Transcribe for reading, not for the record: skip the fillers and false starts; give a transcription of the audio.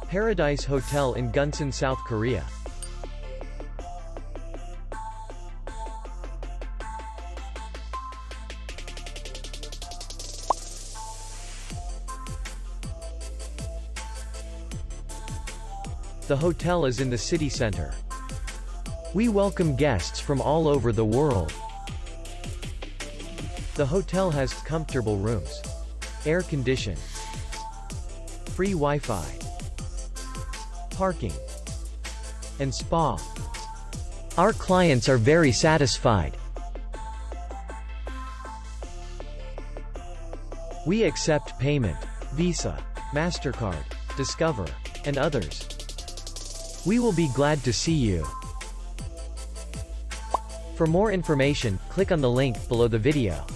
Paradise Hotel in Gunsan, South Korea. The hotel is in the city center. We welcome guests from all over the world. The hotel has comfortable rooms, air condition, free Wi-Fi, parking, and spa. Our clients are very satisfied. We accept payment, Visa, MasterCard, Discover, and others. We will be glad to see you. For more information, click on the link below the video.